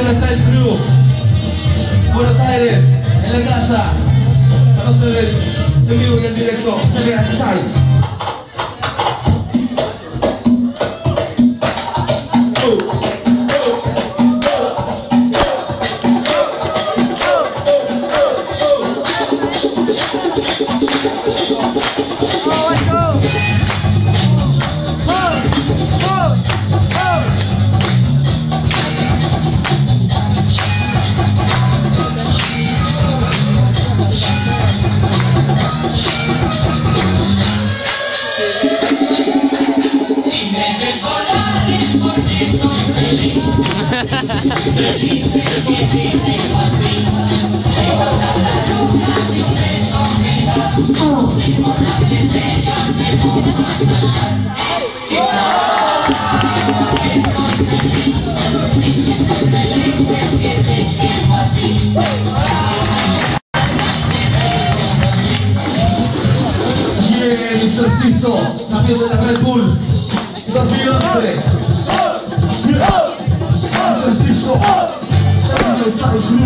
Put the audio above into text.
Mr. Style Crew, Buenos Aires, en la casa, para ustedes, en vivo y en directo, Mr. Style. Felices que tengo a ti, llego hasta la luna si un beso me das, y por las estrellas me pongo a saltar. Si estoy feliz, diciendo felices que te tengo a ti. Bien, Mr. Sisto, campeón de la Red Bull 2011. Mr. Sisto, Style Crew.